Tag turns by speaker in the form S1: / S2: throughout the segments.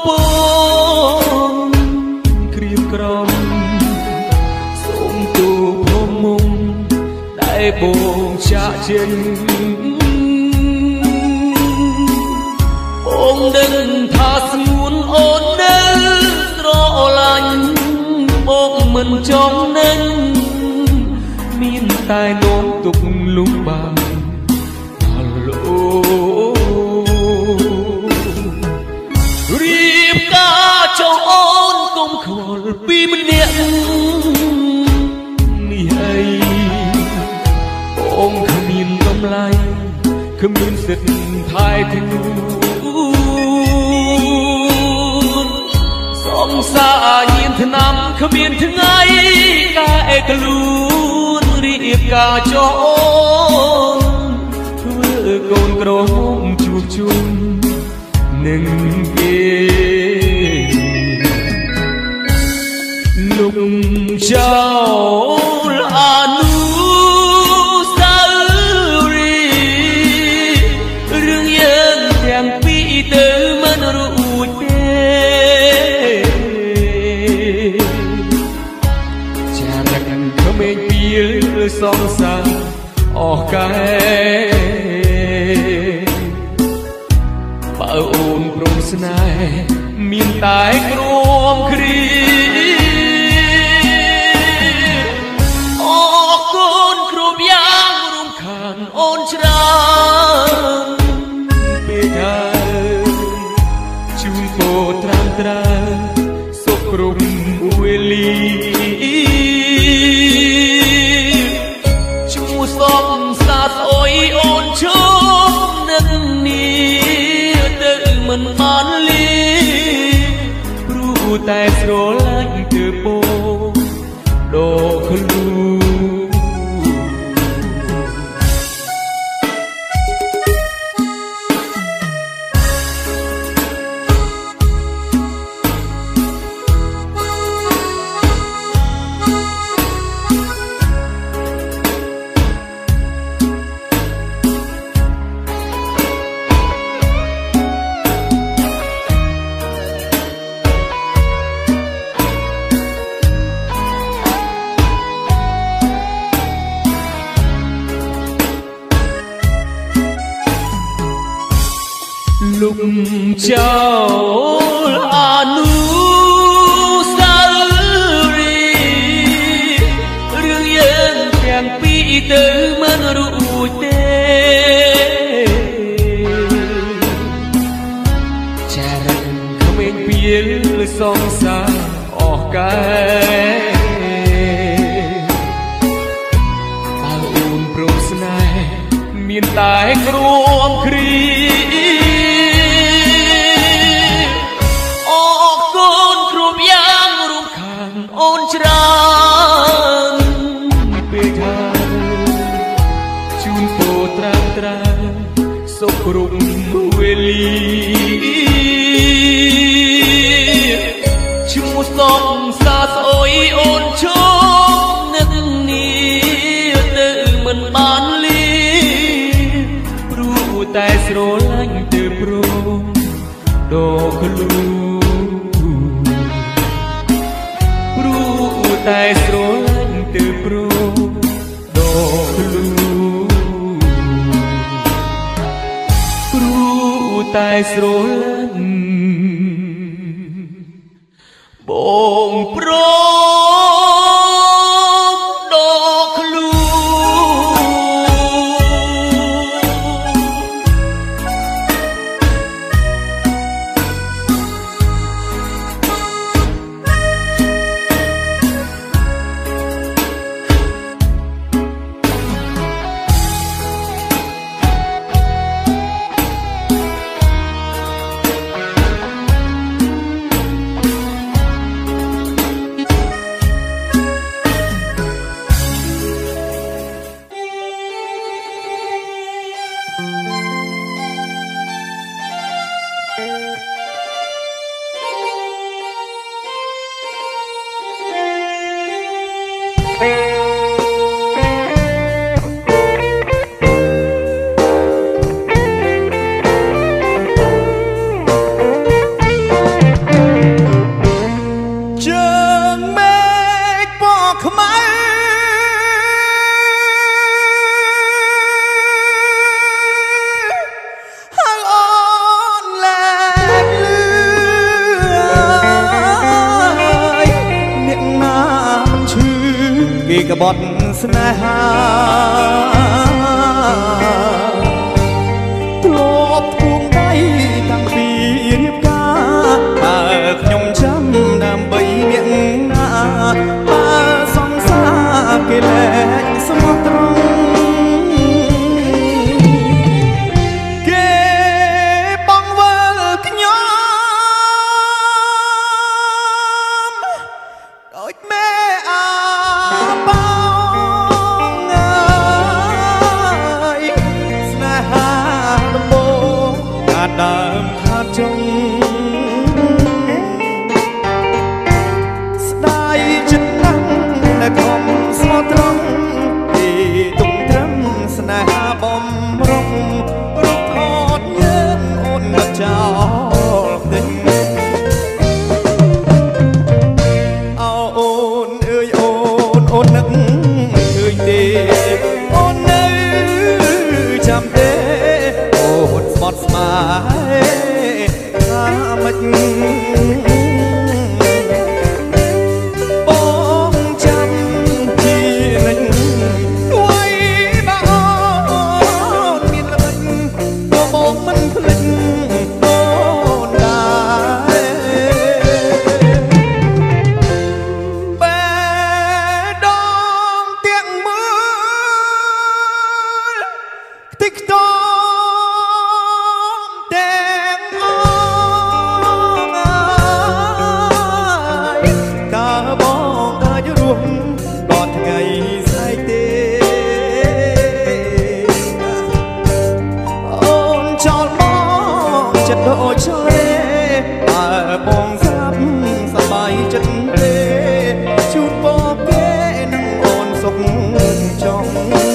S1: បងក្រៀមក្រំសូមទូភពមុំដែលបងចាក់ចេញបងដឹងថាស្ងួនអូននៅស្រឡាញ់បងមិនចង់នឹងមានតែនោមទុកលំបាកអូរៀបការចង់អូនកុំខ្វល់ពីម្នាក់នេះហើយបងគ្មានតម្លៃគ្មានសិទ្ធិថែខ្លួនសង្សារញៀនថ្នាំគ្មានថ្ងៃការឯកខ្លួនរៀបការចង់អូនធ្វើកូនក្រមុំជួបជុំនឹងគេលំចោលអនុស្សាវរីយ៍រឿងយើងទាំងពីរទៅមិនរួចទេចារឹកក្មេងពីលសងសាអស់កែបើអូនព្រមស្នេហ៍មានតែគ្រោមគ្រីអរគុណគ្រប់យ៉ាងរំខានអូនច្រើនពេលថាជូនពរត្រាំត្រើសុខគ្រប់វេលាជួសំសាស្អុយអូនជុំនឹងនេះទៅមិនបានលីព្រោះតែស្រឡាញ់ទៅបងដល់ខ្លួនលំចោលអនុស្សាវរីយ៍រឿងយើងទាំងពីរទៅមិនរួចទេចារឹកក្មេងពីលសងសាអស់កែបើអូនព្រមស្នេហ៍មានតែគ្រោមគ្រីអូនច្រើនពេលថាជូនពរត្រាំត្រើសុខគ្រប់វេលាឈ្មោះសំសាស្អុយអូនជុំនឹងនេះទៅមិនបានលីព្រោះតែស្រឡាញ់ទៅព្រមដល់ខ្លួនតែស្រឡាញ់ទៅព្រមដល់ខ្លួនព្រោះតែស្រឡាញ់បងព្រមដល់ខ្លួន
S2: กบฏสนาหาทลบทวงได้ตั้งปีเรียบกาถ้าขยมช้ำนำใบเมียงนาตาสองสาเกลสมตรองเกบังเวลขยมโดยแม่อาบ้าដើមខាត់ចុងស្ដាយចិត្តណាស់ដែលខំស្មោះត្រង់ទីទុំត្រឹមស្នេហាបំរុងរូបថតយើងអូនបាត់ចោលពេញអូនអើយអូននឹកឃើញទេអូននៅចាំទេអូនស្មត់ស្មាមិនបងចាំជានិញអួយបើអូនមានល្បិចក៏បងមិនភ្លេចអូនដែរបែដងទាំងមើលខ្ទេចខ្ទមដូចឆ្លេបើបងស្រាប់សប្បាយចិត្តទេជូនបងគេនឹងអូនសុខចង់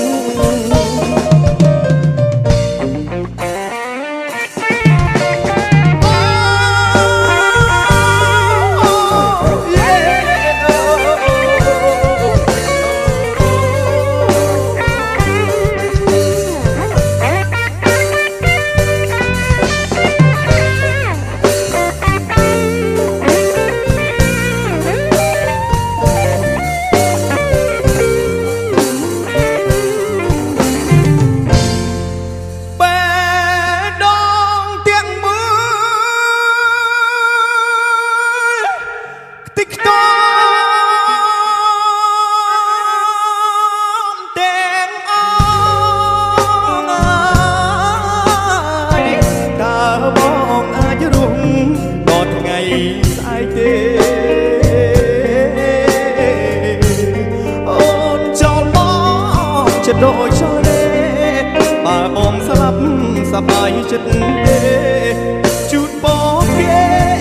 S2: ដូចឆ្លេបើបងស្លាប់សប្បាយចិត្តទេជូនបងគេ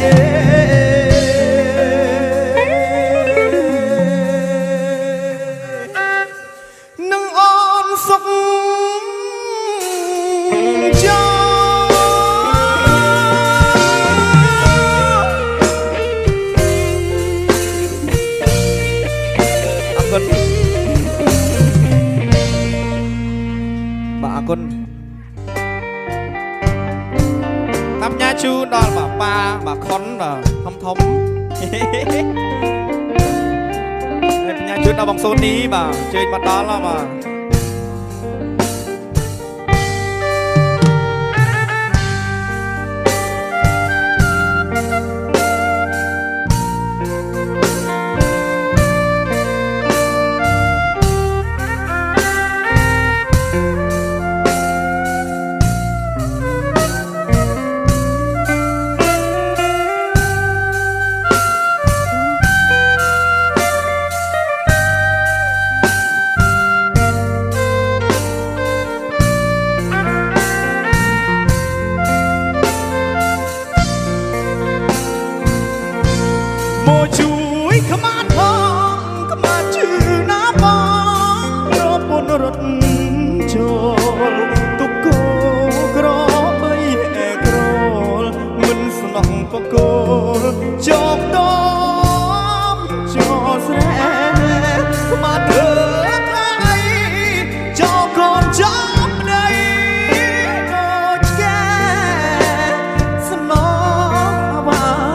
S2: នឹងអូនសុខចោអរគុណគុណតាមញ៉ាជូនដល់ប៉ាបាទខុនធំហើយញ៉ាជូនដល់បងសូនីបាទជើញមកដល់បាទ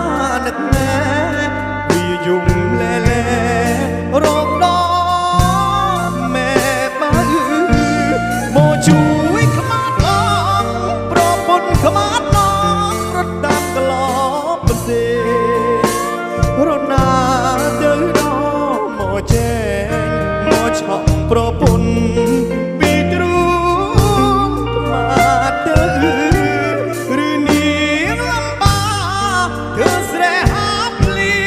S2: យំលែលែរោគដរណាទៅដល់មកចែងមកឆក់ប្រពន្ធពីទ្រូងមកទៅឬនាងលំបាធ្វើស្រែហាប់លី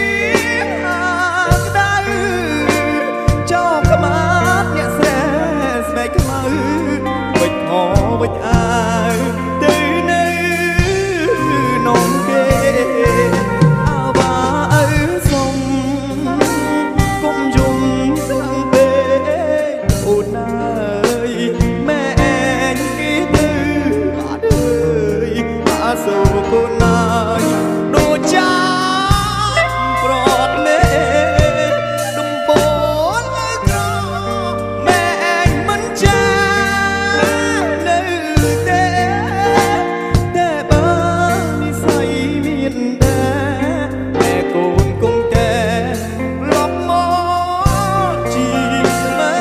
S2: ក្តៅចោលក្មាត់អ្នកស្រែស្បែកខ្មៅវិចហវិចអាវទៅនៅនំគេអាវ៉ាអើសុំគុំយំស្លាំងពេកអូនអើយម៉ែឯងគេទៅបាត់អើយអាសូរកូនអើយដូចចាប្រត់មេដំបូនក្រម៉ែឯងមិនចានៅទេតែបើនិស័យមានដែរតែកូនគង់តែលប់មកជីស្មៃ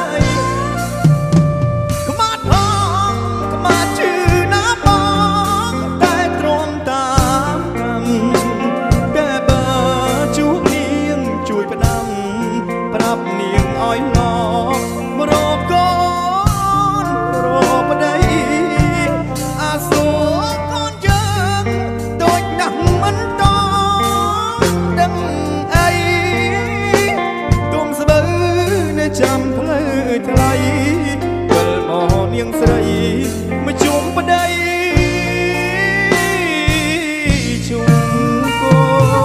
S2: ខ្មាត់ផងខ្មាត់ជឿណាបងតែទ្រាំតាមកម្មតែបើជួបនាងជួយផ្ដាំប្រាប់នាងឲ្យឡប់រកកូនរកប្តីអាសូរកូនយើងដូចណាស់មិនតដឹងអីទុំស្បូវនៅចាំផ្លូវថ្លៃវិលមកនាងស្រីមកជុំប្តីជុំកូ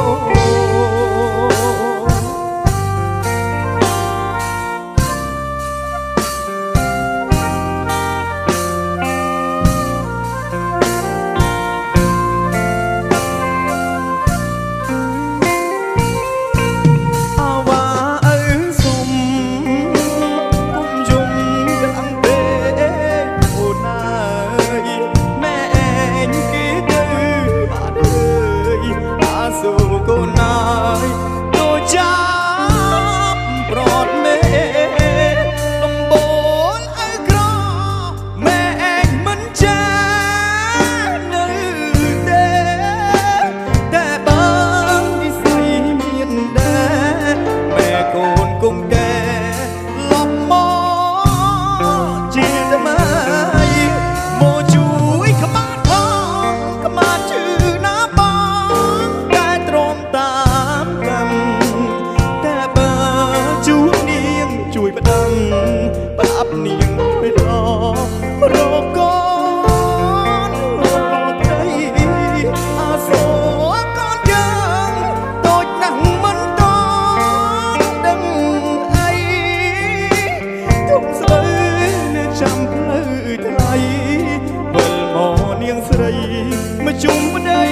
S2: អាវ៉ាអើសុំគុំយំខ្លាំងពេកអូនអើយម៉ែឯងគេទៅបាត់អើយអាសូរកូនអើយដូចចាប់ប្រត់មេដំបូនអើក្រម៉ែឯងមិនចានៅទេតែបើនិស័យមានដែរម៉ែកូនគង់តែលប់មកជាថ្មីមកជួយក្បាត់ផងក្បាត់ជឿណាបងតែទ្រាំតាមកម្មតែបើជួបនាងជួយផ្ដាំប្រាប់នាងឲ្យឡប់រកកូនរកប្តីអាសូរកូនយើងដូចណាស់មិនតដឹងអីទុំស្បូវនៅចាំផ្លូវថ្លៃវិលមកនាងស្រីមកជុំប្តី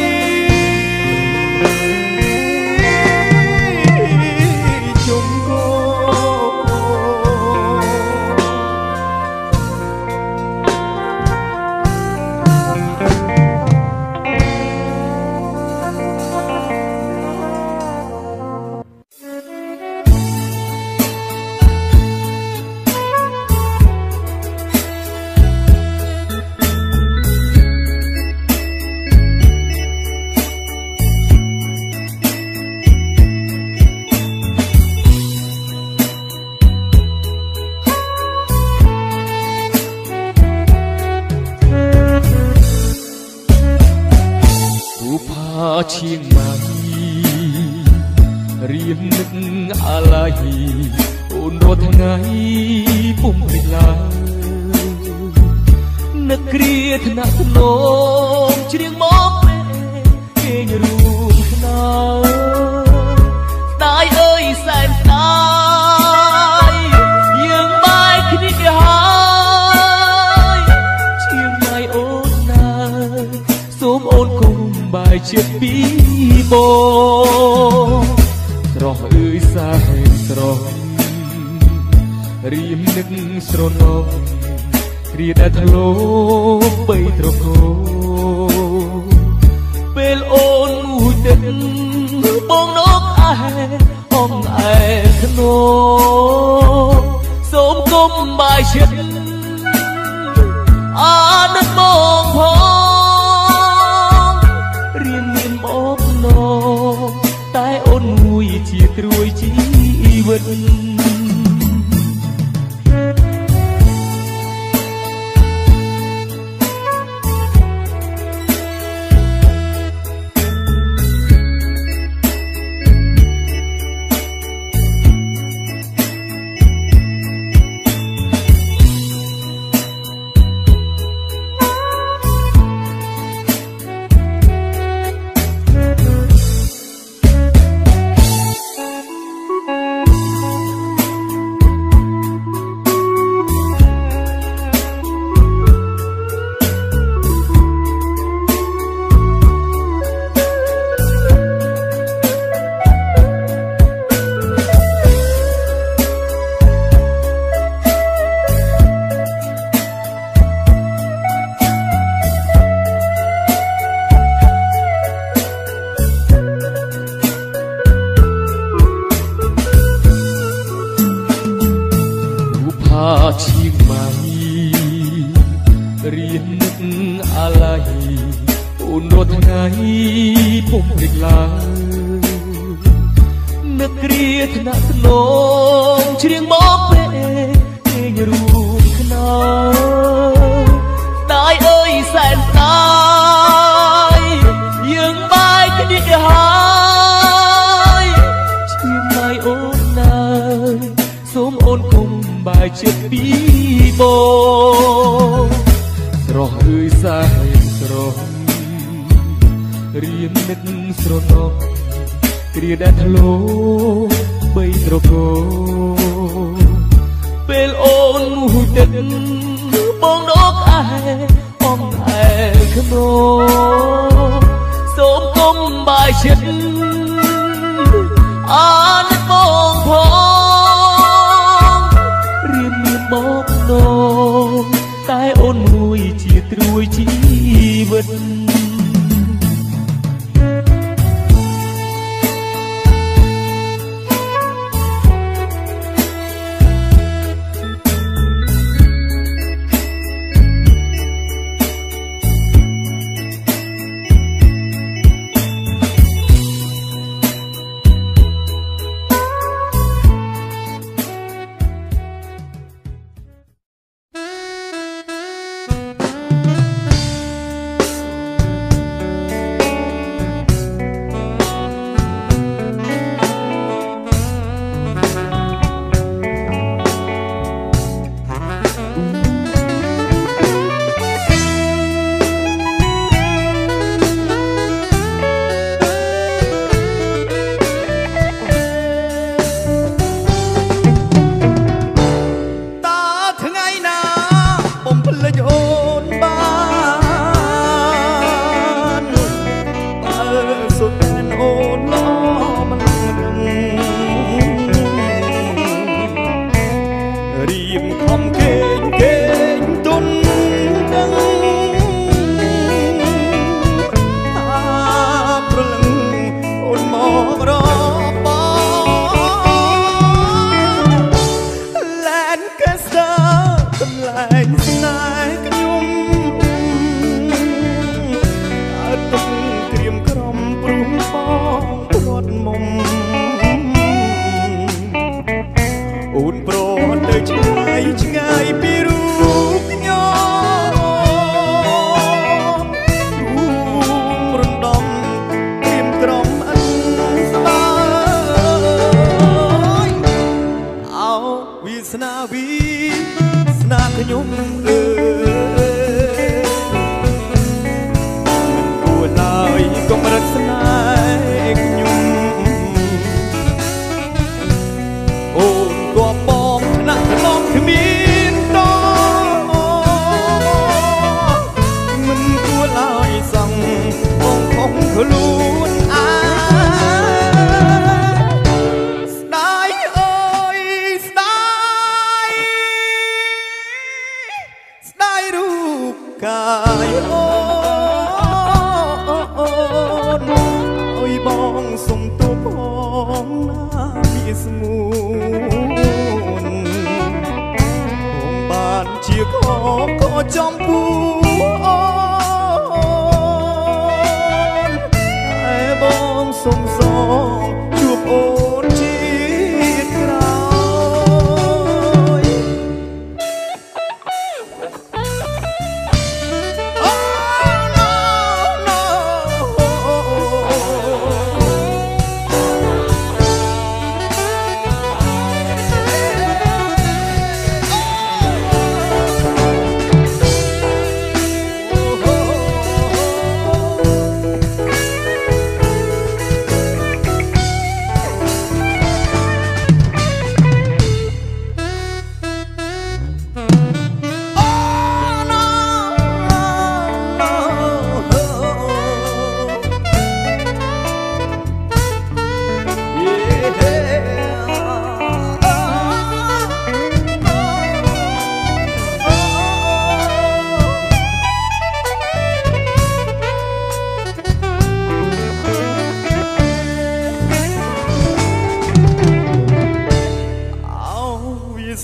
S2: ជុំកូภูผาเชียงใหม่เรียมนึกอะไรอุ่นรถไงปุ่มพลิกลานึกเกลียดหนักโน้มเชียงมองเเองรู้ขนาดตายเอ้ยแสนตายยังไม่คิดหายเชียงใหม่โอนนาសូមអូនគុំបាយជាតិពីបស្រស់អើយសែនស្រស់រៀមនឹកស្រណោគ្រាដែលធ្លោបីត្រកោពេលអូនមួយទឹកបងនកអែអងអែធ្នោសូមគុំបាយជាតិអានឹកមកផងរៀនមានបបណោ
S1: តែអូនមួយជាត្រួយជីវិតชีพใหม่เรียนนึกอะไรอุ่นรถไงผมเด็กลานักเรียนถนัดสนองเชียงมอบเป้เองรูปขนมตายเอ้ยแสนตายยังไม่กันดีหายเชียงใหม่โอนนายสมโอนคงบายเจ็บปีโบสรอเอ้ยสายสรอเรียนนึกสรนกเกลียดแดนทะโลใบตรโกเป็นโอนหูเด็ดมองนกอายอ้อมอายขโนสมกลมบายเช็ดอ่านมองพอบอกน้องตายโอนមួយជាត្រួយជីវិត
S2: สงสาร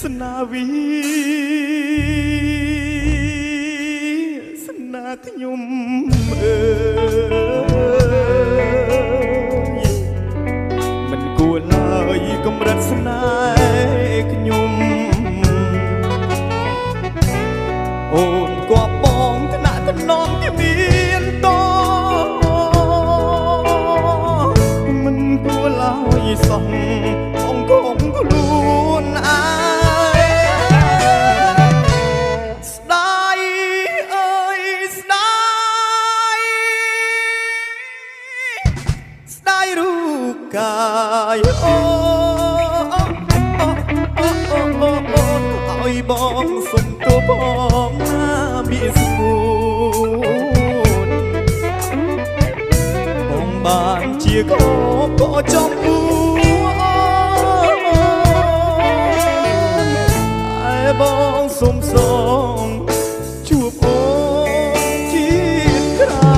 S2: នាវីស្នាខ្ញុំអើយមិនគួរឡើយកម្រិតស្នេហ៍ខ្ញុំអូនគប់បងថ្នាក់តំណងที่មានតមិនគួរឡើយសោះអង្គងខ្លួនឯងស្ដាយអើយស្ដាយស្ដាយរូបកាយអូឲ្យបងសុំទោសផងណាមានស្គូនបងបានជាកោក៏ចំពូបងសុំសងជួបអូនជាតិក្រោ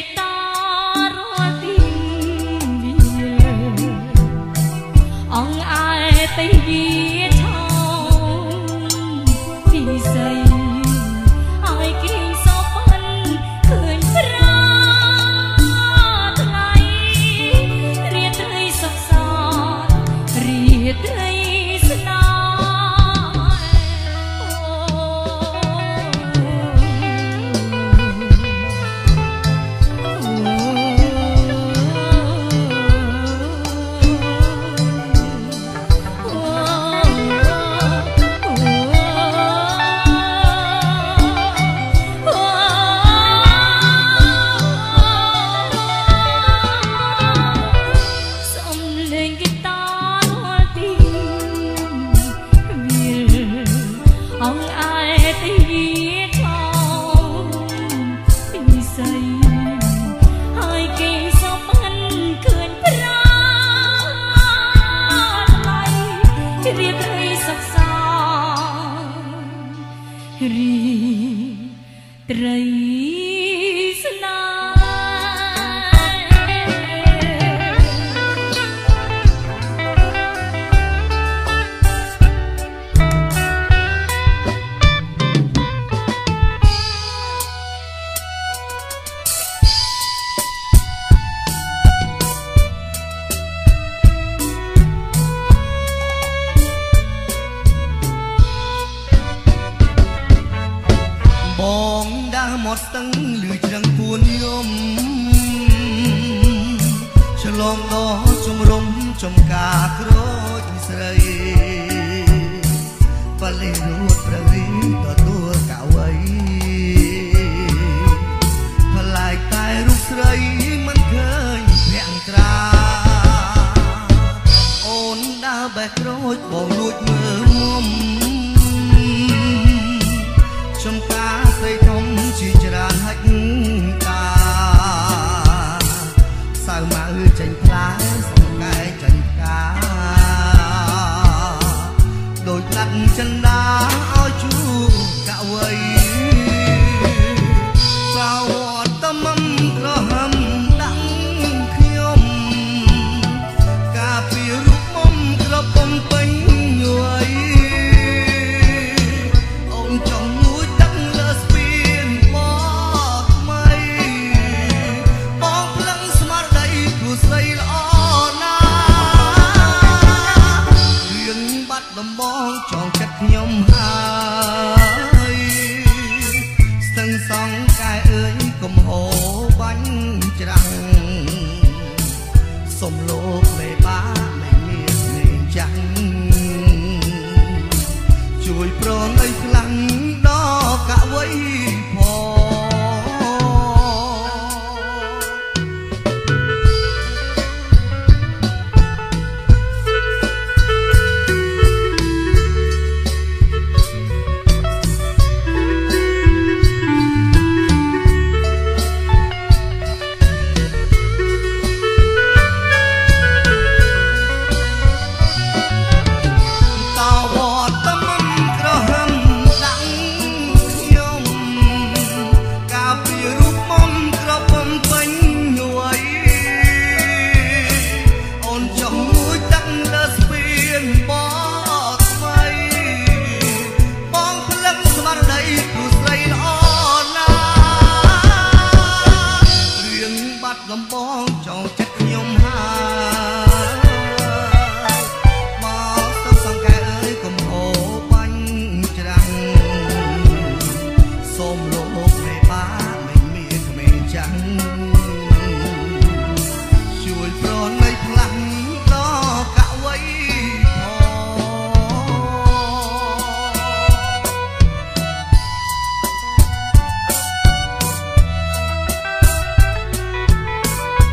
S3: เ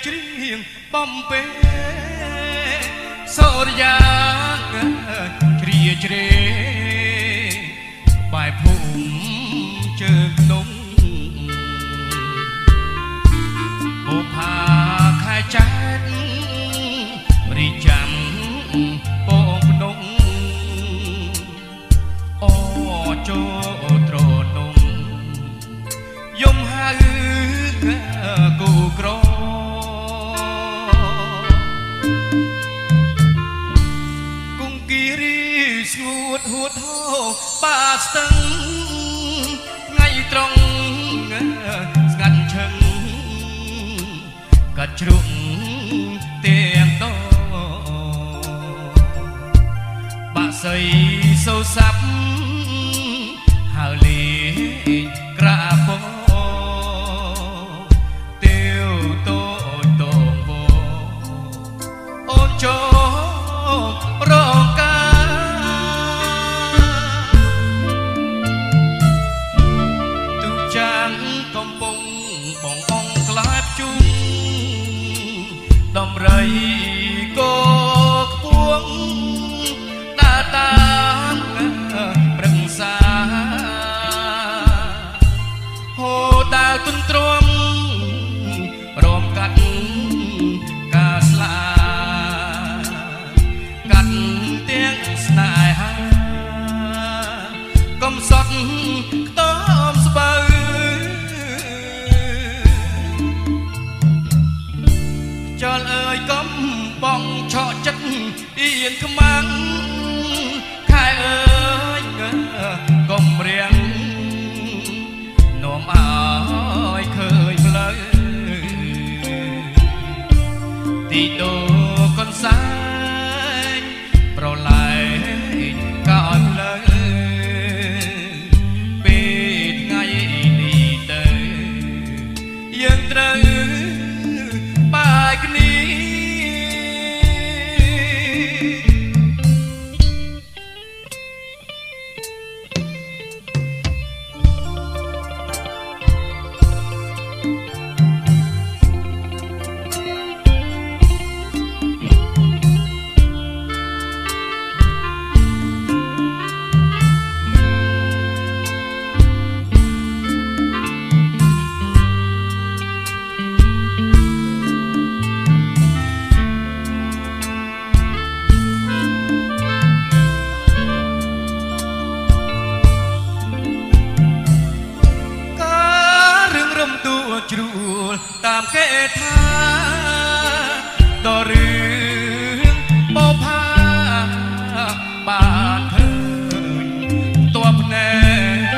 S3: ច្រៀងបំពេសូរិយាជ្រាជ្រេបែបភូមិជើងភ្នំបុផាខែចែករីចាំពងភ្នំអូចូលត្រនំយំហៅគូក្រគង្គីរីស្ងួតហួតហោបាស្ទឹងថ្ងៃត្រង់ស្ងាត់ឈឹងកាត់ជ្រុងទាំងតបាក់សីសូសាប់ហើលេក្រាបទៀវតូចតងវអូនចូលរងការទូចាងកំពុងបងអង្គក្លាបជុំដំរីកខ្ពងតាតាមប្រឹងសាហូដាវទុនទ្រាំរំកាត់ការស្លាកាត់ទាំងស្នេហាកំសត់ខ្ទមស្បូវចលអើយកំបងឆក់ចិត្តអៀនខ្មាំងខែអើយកុំរៀងនោមអើយឃើញផ្លូវទីដូកនសាយប្រឡែងក៏អត់ផ្លូវពេលថ្ងៃនេះទៅយើងត្រូវបាយគ្នាជ្រួលតាមកេថាដល់រឿងបោផាបានឃើញតួភ្នែក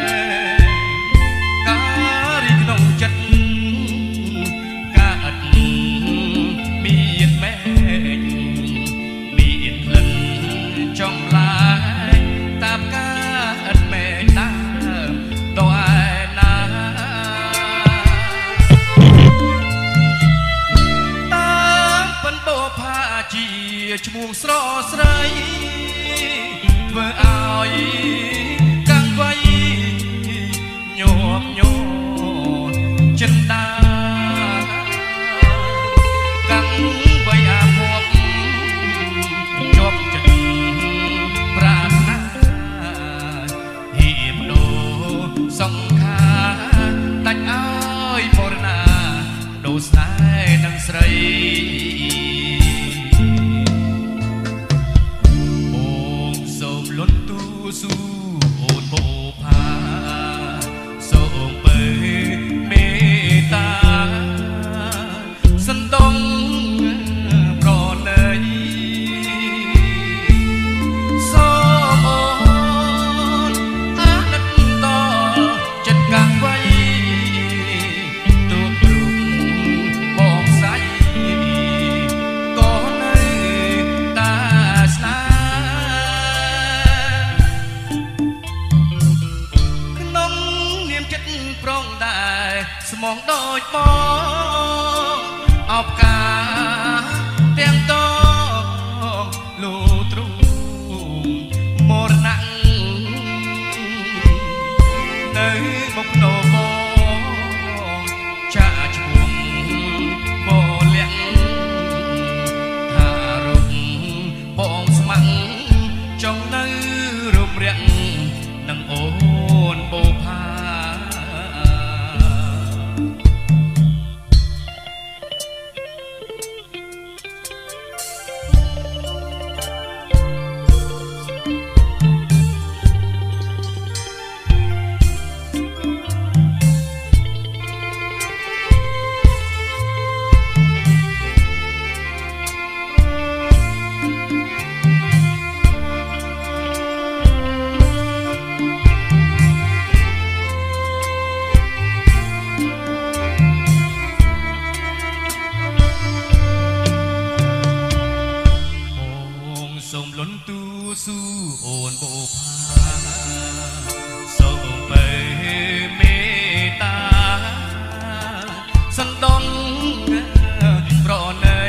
S3: ការរីក្នុងចិត្តកាអត់មានមែកមានក្លិនចំឡាយតាមការអត់មែកដើមដល់ឈ្មោះស្រស្រីធ្វើឲ្យកាំងវៃញាប់ញ័រចិនដាកាំងវៃអាភពជាប់ចិត្តប្រាថ្នាហៀបដូសង្ខាដាច់ឲ្យបរណាដូស្នេហ៍នឹងស្រីលន់ទូស៊ូអូនបោផាសូមពើមេតាសន្តងប្រណីសូមអូនអាណិតតចិត្តកាំងវៃទូព្រំបងសាយក៏នៅតាស្នាប្រងដែរស្មងដូចបងអបការទាំងតងលូទ្រូមរណៈនៅមុខណោបងចាឈ្មោះបងអូនបុផាសូមបើមេត្តាសន្តងប្រណី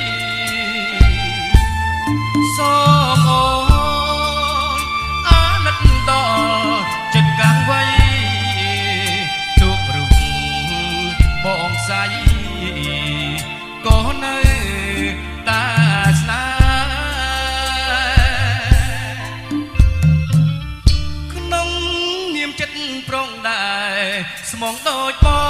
S3: សូមអូនអាណិតដល់ចិត្តកាំងវៃជួបរូបបងស្រីក៏នៅតាស្នាក្នុងនាមចិត្តប្រងដែរស្មងដូចបង